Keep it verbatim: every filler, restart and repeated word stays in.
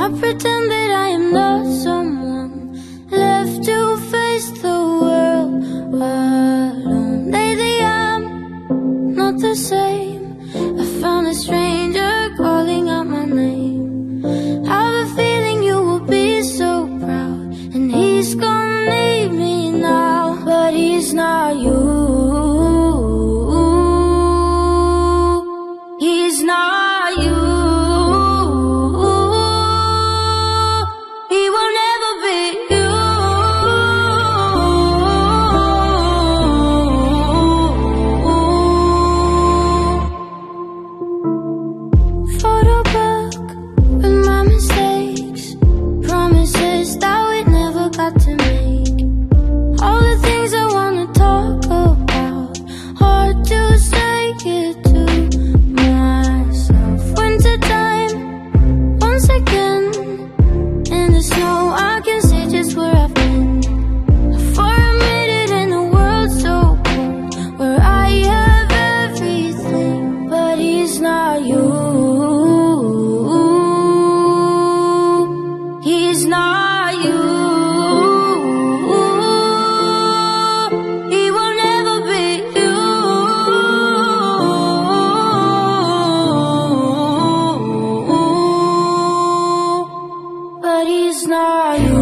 I pretend that I am not someone left to face the world alone. Lately I'm not the same. I found a stranger calling out my name. I have a feeling you will be so proud, and he's gonna leave me now, but he's not you. He's not you. He will never be you. Photobook with my mistakes, promises that we never got to make. All the things I wanna talk about, hard to say it to myself. Wintertime, once again, in the snow I can see just where I've been. For a minute in a world so cold, where I have everything, but he's not you. He's not you. He will never be you. But he's not you.